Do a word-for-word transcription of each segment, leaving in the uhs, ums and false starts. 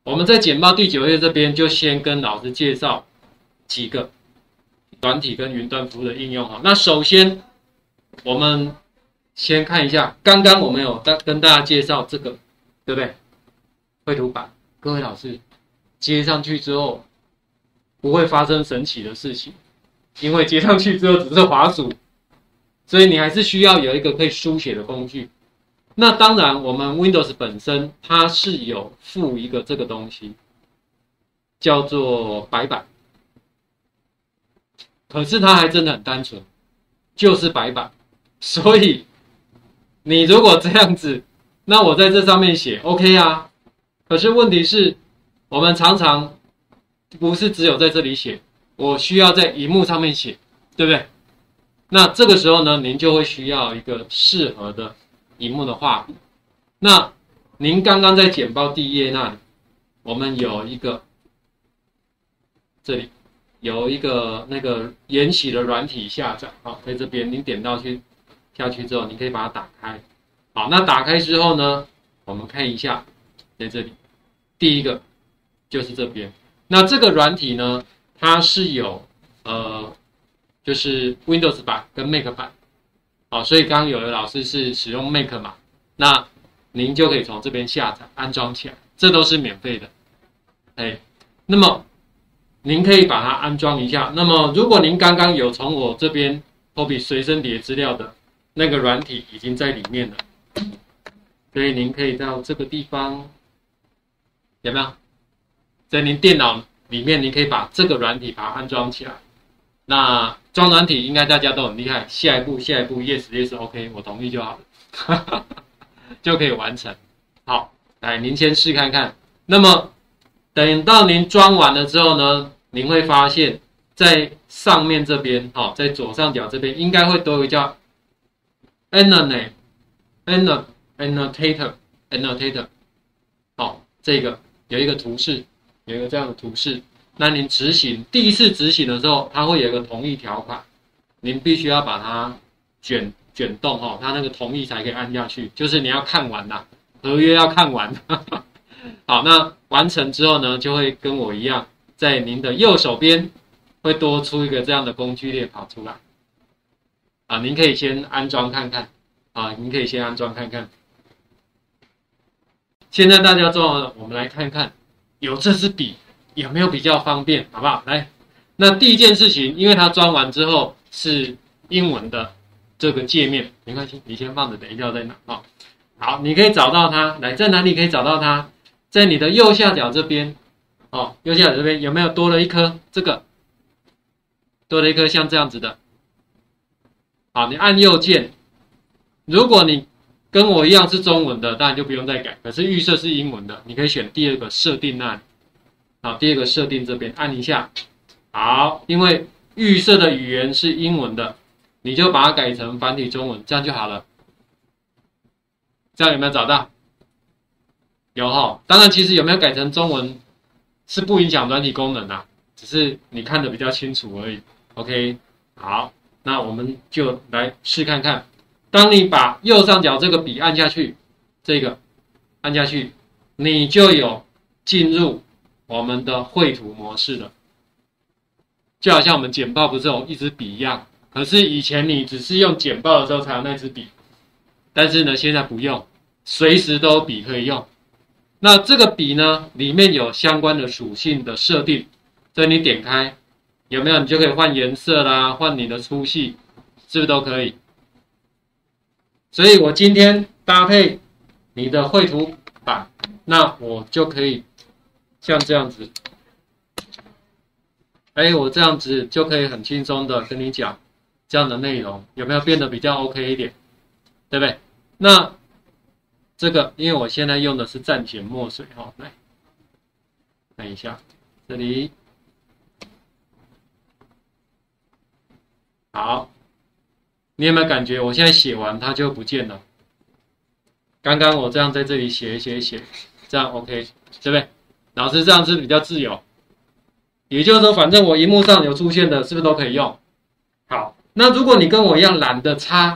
我们在简报第九页这边就先跟老师介绍几个软体跟云端服务的应用哈。那首先我们先看一下，刚刚我们有跟大家介绍这个，对不对？绘图板，各位老师接上去之后不会发生神奇的事情，因为接上去之后只是滑鼠，所以你还是需要有一个可以书写的工具。那当然，我们 Windows 本身它是有附一个这个东西，叫做白板。可是它还真的很单纯，就是白板。所以你如果这样子，那我在这上面写 OK 啊。可是问题是，我们常常不是只有在这里写，我需要在萤幕上面写，对不对？那这个时候呢，您就会需要一个适合的萤幕的画笔。那您刚刚在简报第一页那里，我们有一个这里有一个那个研习的软体下载，好，在这边您点到去下去之后，你可以把它打开。好，那打开之后呢，我们看一下，在这里第一个就是这边。那这个软体呢，它是有呃，就是 Windows 版跟 Mac 版。好，所以刚刚有的老师是使用 Mac 嘛，那您就可以从这边下载安装起来，这都是免费的。哎，那么您可以把它安装一下。那么如果您刚刚有从我这边 copy 随身碟资料的那个软体已经在里面了，所以您可以到这个地方，有没有？在您电脑里面，您可以把这个软体把它安装起来。那装软体应该大家都很厉害，下一步下一步 yes yes OK 我同意就好了就可以完成。好，来您先试看看。那么等到您装完了之后呢，您会发现在上面这边，哦，在左上角这边应该会多一个叫 Annotate Annotator Annotator 好，这个有一个图示，有一个这样的图示。那您执行第一次执行的时候，它会有一个同意条款，您必须要把它卷卷动哦，它那个同意才可以按下去，就是你要看完啦，合约要看完。好，那完成之后呢，就会跟我一样，在您的右手边会多出一个这样的工具列跑出来。啊，您可以先安装看看，啊，您可以先安装看看。现在大家做了，我们来看看有这支笔有没有比较方便，好不好？来，那第一件事情，因为它装完之后是英文的这个界面，没关系，你先放着，等一下再拿。哦，好，你可以找到它，来，在哪里可以找到它？在你的右下角这边，哦，右下角这边有没有多了一颗？这个多了一颗像这样子的。好，你按右键，如果你跟我一样是中文的，当然就不用再改。可是预设是英文的，你可以选第二个设定那里。好，第二个设定这边按一下。好，因为预设的语言是英文的，你就把它改成繁体中文，这样就好了。这样有没有找到？有齁。当然，其实有没有改成中文是不影响软体功能啊，只是你看得比较清楚而已。OK， 好，那我们就来试看看。当你把右上角这个笔按下去，这个按下去，你就有进入我们的绘图模式了。就好像我们简报不是有一支笔一样，可是以前你只是用简报的时候才有那支笔，但是呢现在不用，随时都有笔可以用。那这个笔呢，里面有相关的属性的设定，所以你点开有没有，你就可以换颜色啦，换你的粗细，是不是都可以？所以我今天搭配你的绘图板，那我就可以像这样子，哎，我这样子就可以很轻松的跟你讲这样的内容，有没有变得比较 OK 一点，对不对？那这个因为我现在用的是蘸碱墨水哈，来看一下这里，好，你有没有感觉我现在写完它就不见了？刚刚我这样在这里写一写一写，这样 OK， 对不对？老师这样是比较自由，也就是说，反正我萤幕上有出现的，是不是都可以用？好，那如果你跟我一样懒得擦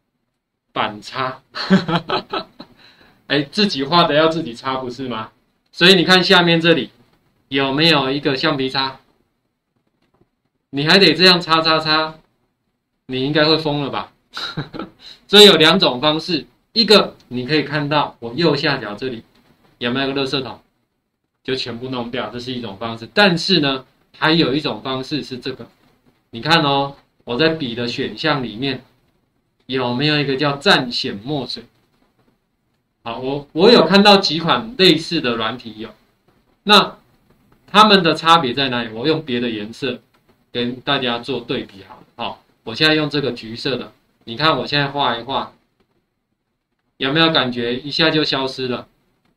板擦，哎，自己画的要自己擦不是吗？ 所以你看下面这里有没有一个橡皮擦？你还得这样擦擦擦，你应该会疯了吧？所以有两种方式，一个你可以看到我右下角这里有没有个垃圾桶，就全部弄掉，这是一种方式。但是呢，还有一种方式是这个，你看哦，我在笔的选项里面有没有一个叫蘸显墨水？好，我我有看到几款类似的软体有，那它们的差别在哪里？我用别的颜色跟大家做对比好了。好，我现在用这个橘色的，你看我现在画一画，有没有感觉一下就消失了？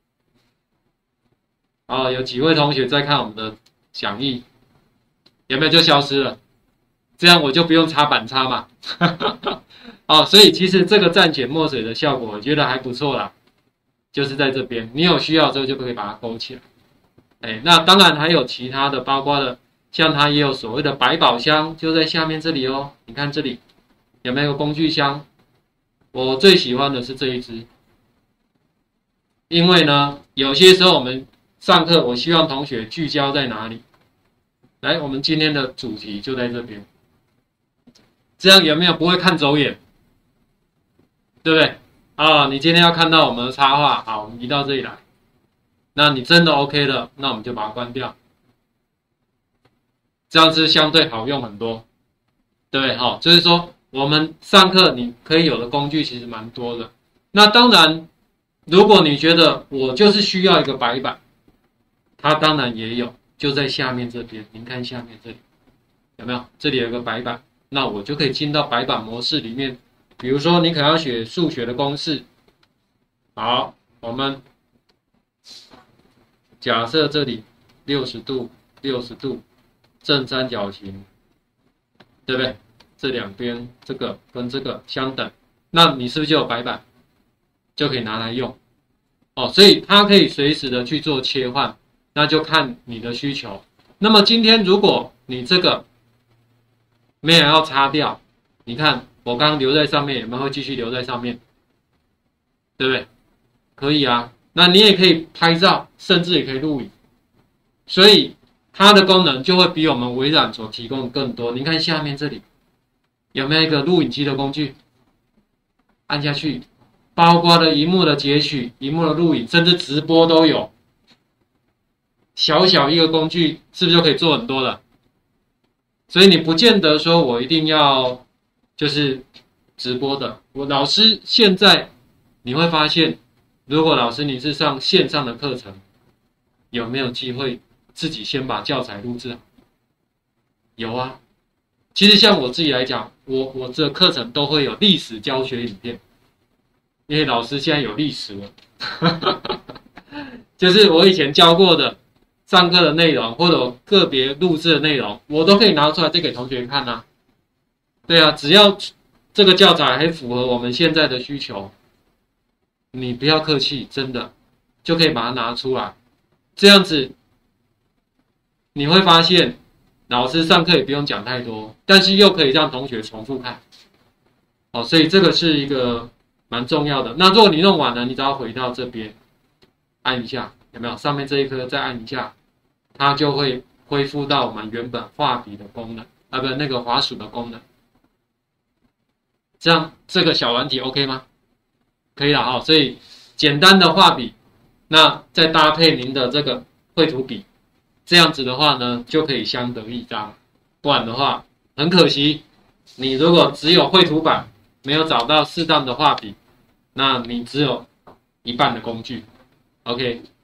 哦，有几位同学在看我们的讲义，有没有就消失了？这样我就不用擦板擦嘛。哦，所以其实这个蘸显墨水的效果，我觉得还不错啦。就是在这边，你有需要之后就可以把它勾起来。哎，那当然还有其他的，包括了像它也有所谓的百宝箱，就在下面这里哦。你看这里有没有工具箱？我最喜欢的是这一支，因为呢，有些时候我们上课，我希望同学聚焦在哪里？来，我们今天的主题就在这边，这样有没有不会看走眼？对不对？啊，你今天要看到我们的插画，好，我们移到这里来。那你真的 OK 了，那我们就把它关掉，这样是相对好用很多，对不对？好，就是说我们上课你可以有的工具其实蛮多的。那当然，如果你觉得我就是需要一个白板，它当然也有，就在下面这边。您看下面这里有没有？这里有个白板，那我就可以进到白板模式里面。比如说，你可能要学数学的公式，好，我们假设这里六十度、六十度，正三角形，对不对？这两边这个跟这个相等，那你是不是就有白板，就可以拿来用？哦，所以它可以随时的去做切换，那就看你的需求。那么今天如果你这个没有要擦掉，你看。我刚刚留在上面，有没有会继续留在上面？对不对？可以啊。那你也可以拍照，甚至也可以录影。所以它的功能就会比我们微软所提供的更多。你看下面这里有没有一个录影机的工具？按下去，包括了萤幕的截取、萤幕的录影，甚至直播都有。小小一个工具，是不是就可以做很多了？所以你不见得说我一定要。就是直播的，我老师现在你会发现，如果老师你是上线上的课程，有没有机会自己先把教材录制好？有啊，其实像我自己来讲，我我这课程都会有历史教学影片，因为老师现在有历史了，就是我以前教过的上课的内容或者我个别录制的内容，我都可以拿出来再给同学看啊。对啊，只要这个教材还符合我们现在的需求，你不要客气，真的就可以把它拿出来。这样子你会发现，老师上课也不用讲太多，但是又可以让同学重复看。哦，所以这个是一个蛮重要的。那如果你弄完了，你只要回到这边，按一下，有没有？上面这一颗再按一下，它就会恢复到我们原本画笔的功能，啊，不，那个滑鼠的功能。这样这个小软体 OK 吗？可以了哈，所以简单的画笔，那再搭配您的这个绘图笔，这样子的话呢，就可以相得益彰。不然的话，很可惜，你如果只有绘图板，没有找到适当的画笔，那你只有一半的工具。OK。